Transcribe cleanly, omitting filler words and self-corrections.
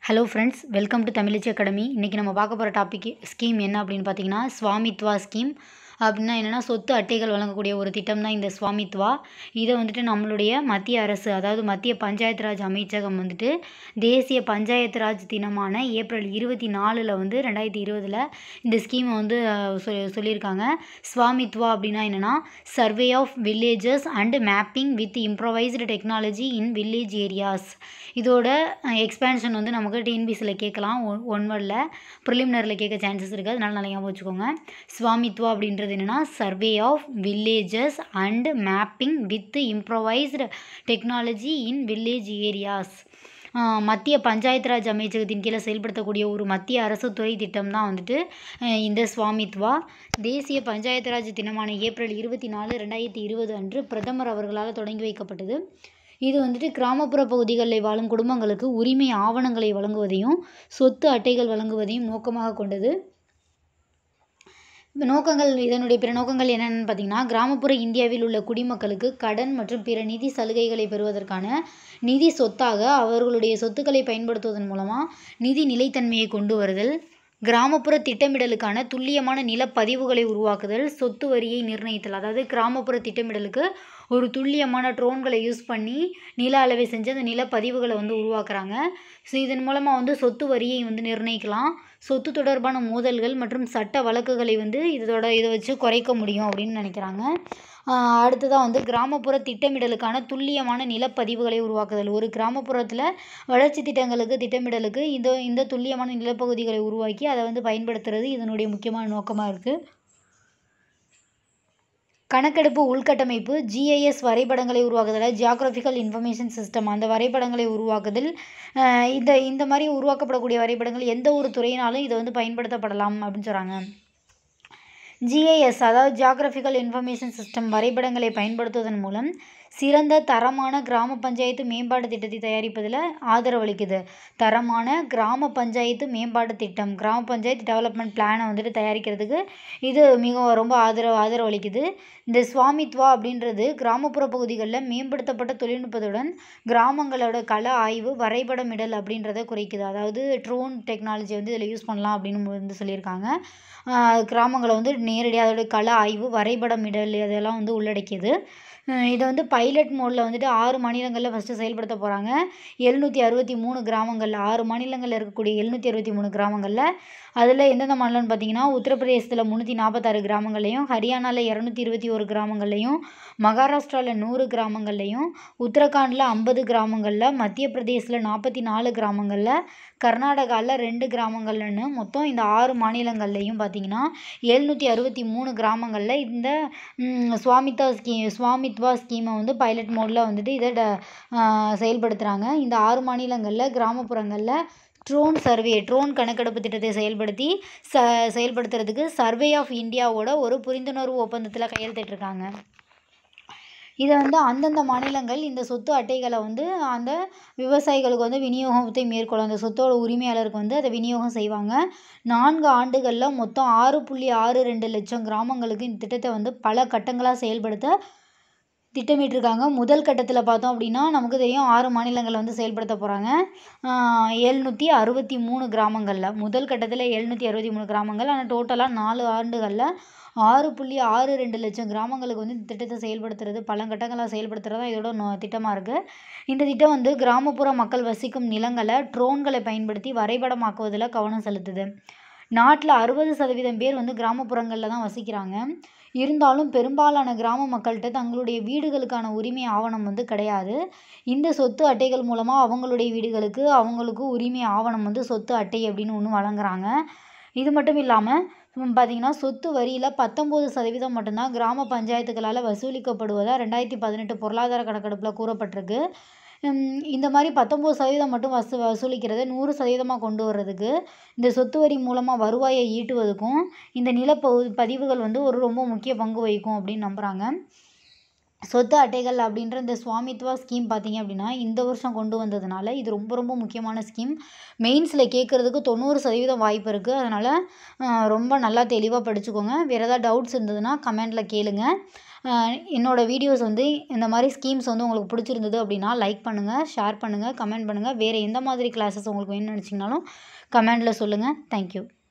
Hello friends, welcome to Tamizhichi academy. இன்றைக்கி நம்ம பார்க்க போகிற டாபிக் ஸ்கீம் என்ன அப்படின்னு பார்த்தீங்கன்னா, ஸ்வாமித்வா ஸ்கீம். அப்படின்னா என்னென்னா, சொத்து அட்டைகள் வழங்கக்கூடிய ஒரு திட்டம் தான் இந்த ஸ்வாமித்வா. இதை வந்துட்டு நம்மளுடைய மத்திய அரசு, அதாவது மத்திய பஞ்சாயத்து ராஜ் அமைச்சகம் வந்துட்டு தேசிய பஞ்சாயத்து ராஜ் தினமான ஏப்ரல் 24 வந்து 2020 இந்த ஸ்கீமை வந்து சொல்லியிருக்காங்க. ஸ்வாமித்வா அப்படின்னா என்னென்னா, survey of villages and mapping with improvised technology in village areas. இதோட எக்ஸ்பேன்ஷன் வந்து நமக்கு டிஎன்பிஎஸ்சியில் கேட்கலாம். ஒன் வேர்டில் ப்ரிலிமினரியில் கேட்க சான்சஸ் இருக்குது. அதனால நல்லா ஞாபகம் வச்சுக்கோங்க. ஸ்வாமித்வா அப்படின்றது என்னென்னா, survey of villages and mapping with improvised technology in village areas. மத்திய பஞ்சாயத்து ராஜ் அமைச்சகத்தின் கீழே செயல்படுத்தக்கூடிய ஒரு மத்திய அரசு துறை திட்டம் தான் வந்துட்டு இந்த ஸ்வாமித்வா. தேசிய பஞ்சாயத்து ராஜ் தினமான ஏப்ரல் 24, 2020 அன்று பிரதமர் அவர்களால் தொடங்கி வைக்கப்பட்டது. இது வந்துட்டு கிராமப்புற பகுதிகளில் வாழும் குடும்பங்களுக்கு உரிமை ஆவணங்களை வழங்குவதையும் சொத்து அட்டைகள் வழங்குவதையும் நோக்கமாக கொண்டது. இதனுடைய பிற நோக்கங்கள் என்னென்னு பார்த்தீங்கன்னா, கிராமப்புற இந்தியாவில் உள்ள குடிமக்களுக்கு கடன் மற்றும் பிற நிதி சலுகைகளை பெறுவதற்கான நிதி சொத்தாக அவர்களுடைய சொத்துக்களை பயன்படுத்துவதன் மூலமாக நிதி நிலைத்தன்மையை கொண்டு வருதல், கிராமப்புற திட்டமிடலுக்கான துல்லியமான நிலப்பதிவுகளை உருவாக்குதல், சொத்து வரியை நிர்ணயித்தல். அதாவது கிராமப்புற திட்டமிடலுக்கு ஒரு துல்லியமான ட்ரோன்களை யூஸ் பண்ணி நில அளவை செஞ்சு அந்த நிலப்பதிவுகளை வந்து உருவாக்குறாங்க. ஸோ இதன் மூலமாக வந்து சொத்து வரியை வந்து நிர்ணயிக்கலாம். சொத்து தொடர்பான மோதல்கள் மற்றும் சட்ட வழக்குகளை வந்து இதை வச்சு குறைக்க முடியும் அப்படின்னு நினைக்கிறாங்க. அடுத்ததாக வந்து கிராமப்புற திட்டமிடலுக்கான துல்லியமான நிலப்பதிவுகளை உருவாக்குதல். ஒரு கிராமப்புறத்தில் வளர்ச்சி திட்டமிடலுக்கு இந்த துல்லியமான நிலப்பகுதிகளை உருவாக்கி அதை வந்து பயன்படுத்துறது இதனுடைய முக்கியமான நோக்கமாக இருக்குது. கணக்கெடுப்பு உள்கட்டமைப்பு, ஜிஐஎஸ் வரைபடங்களை உருவாக்குதல், ஜியாகிரபிக்கல் இன்ஃபர்மேஷன் சிஸ்டம், அந்த வரைபடங்களை உருவாக்குதல். இந்த மாதிரி உருவாக்கப்படக்கூடிய வரைபடங்கள் எந்த ஒரு துறையினாலும் இதை வந்து பயன்படுத்தப்படலாம் அப்படின்னு சொல்கிறாங்க. ஜிஐஎஸ் அதாவது ஜியாகிரபிக்கல் இன்ஃபர்மேஷன் சிஸ்டம் வரைபடங்களை பயன்படுத்துவதன் மூலம் சிறந்த தரமான கிராம பஞ்சாயத்து மேம்பாட்டு திட்டத்தை தயாரிப்பதில் ஆதரவளிக்குது. தரமான கிராம பஞ்சாயத்து மேம்பாட்டு திட்டம், கிராம பஞ்சாயத்து டெவலப்மெண்ட் பிளானை வந்துட்டு தயாரிக்கிறதுக்கு இது ரொம்ப ஆதரவளிக்குது. இந்த ஸ்வாமித்வா அப்படின்றது கிராமப்புற பகுதிகளில் மேம்படுத்தப்பட்ட தொழில்நுட்பத்துடன் கிராமங்களோட கள ஆய்வு வரைபடமிடல் அப்படின்றத குறைக்குது. அதாவது ட்ரோன் டெக்னாலஜி வந்து இதில் யூஸ் பண்ணலாம் அப்படின்னு வந்து சொல்லியிருக்காங்க. கிராமங்களை வந்து நேரடியாக அதோட கள ஆய்வு வரைபடமிடல் இதெல்லாம் வந்து உள்ளடக்கியது. இதை வந்து பைலட் மோடில் வந்துட்டு 6 மாநிலங்களில் ஃபஸ்ட்டு செயல்படுத்த போகிறாங்க. 763 கிராமங்களில் 6 மாநிலங்களில் இருக்கக்கூடிய 763 கிராமங்களில் அதில் எந்தெந்த மாநிலம்னு பார்த்தீங்கன்னா, உத்தரப்பிரதேசத்தில் 346 கிராமங்கள்லையும், ஹரியானாவில் 221 கிராமங்கள்லையும், மகாராஷ்டிராவில் 100 கிராமங்கள்லையும், உத்தரகாண்டில் 50 கிராமங்களில், மத்திய பிரதேசில் 44 கிராமங்களில், கர்நாடகாவில் 2 கிராமங்கள்னு மொத்தம் இந்த 6 மாநிலங்கள்லையும் பார்த்தீங்கன்னா 763 கிராமங்களில் இந்த ஸ்வாமித்வா ஸ்கீமை வந்து பைலட் மோடில் வந்துட்டு இதை செயல்படுத்துகிறாங்க. இந்த 6 மாநிலங்களில் கிராமப்புறங்களில் ட்ரோன் கணக்கெடுப்பு திட்டத்தை செயல்படுத்துறதுக்கு சர்வே ஆஃப் இந்தியாவோட ஒரு புரிந்துணர்வு ஒப்பந்தத்தில் கையெழுத்திட்டிருக்காங்க. இதை வந்து அந்தந்த மாநிலங்கள் இந்த சொத்து அட்டைகளை வந்து அந்த விவசாயிகளுக்கு வந்து விநியோகத்தை மேற்கொள்ளும். அந்த சொத்தோட உரிமையாளருக்கு வந்து அதை விநியோகம் செய்வாங்க. 4 ஆண்டுகளில் மொத்தம் 6.62 லட்சம் கிராமங்களுக்கு இந்த திட்டத்தை வந்து பல கட்டங்களாக செயல்படுத்த திட்டமிட்டிருக்காங்க. முதல் கட்டத்தில் பார்த்தோம் அப்படின்னா நமக்கு தெரியும் 6 மாநிலங்களில் வந்து செயல்படுத்த போகிறாங்க. 763 கிராமங்களில் முதல் கட்டத்தில் 763 கிராமங்கள். ஆனால் டோட்டலாக 4 ஆண்டுகளில் 6.62 லட்சம் கிராமங்களுக்கு வந்து இந்த திட்டத்தை செயல்படுத்துறது பல கட்டங்களாக செயல்படுத்துறது இதோட திட்டமாக இருக்குது. இந்த திட்டம் வந்து கிராமப்புற மக்கள் வசிக்கும் நிலங்களை ட்ரோன்களை பயன்படுத்தி வரைபடமாக்குவதில் கவனம் செலுத்துது. நாட்டில் 60% பேர் வந்து கிராமப்புறங்களில் தான் வசிக்கிறாங்க. இருந்தாலும் பெரும்பாலான கிராம மக்கள்கிட்ட தங்களுடைய வீடுகளுக்கான உரிமை ஆவணம் வந்து கிடையாது. இந்த சொத்து அட்டைகள் மூலமாக அவங்களுடைய வீடுகளுக்கு அவங்களுக்கு உரிமை ஆவணம் வந்து சொத்து அட்டை அப்படின்னு ஒன்று வழங்குறாங்க. இது மட்டும் இல்லாமல் பார்த்திங்கன்னா, சொத்து வரியில் 19% மட்டும்தான் கிராம பஞ்சாயத்துகளால் வசூலிக்கப்படுவதாக 2018 பொருளாதார கணக்கெடுப்பில் கூறப்பட்டிருக்கு. இந்த மாதிரி 19% மட்டும் வசூலிக்கிறத 100% கொண்டு வர்றதுக்கு, இந்த சொத்து வரி மூலமாக வருவாயை ஈட்டுவதற்கும் இந்த நிலப்பதிவுகள் வந்து ரொம்ப முக்கிய பங்கு வகிக்கும் அப்படின்னு நம்புகிறாங்க. சொத்து அட்டைகள் அப்படின்ற இந்த ஸ்வாமித்வா ஸ்கீம் பார்த்திங்க அப்படின்னா இந்த வருஷம் கொண்டு வந்ததுனால இது ரொம்ப முக்கியமான ஸ்கீம். மெயின்ஸில் கேட்குறதுக்கு 90% வாய்ப்பு இருக்குது. அதனால் ரொம்ப நல்லா தெளிவாக படிச்சுக்கோங்க. வேறு ஏதாவது டவுட்ஸ் இருந்ததுன்னா கமெண்டில் கேளுங்க. என்னோடய வீடியோஸ் வந்து இந்த மாதிரி ஸ்கீம்ஸ் வந்து உங்களுக்கு பிடிச்சிருந்தது அப்படின்னா லைக் பண்ணுங்கள், ஷேர் பண்ணுங்கள், கமெண்ட் பண்ணுங்கள். வேறு எந்த மாதிரி கிளாஸஸ் உங்களுக்கு வேணும்னு நினச்சிங்கனாலும் கமெண்டில் சொல்லுங்கள். தேங்க்யூ.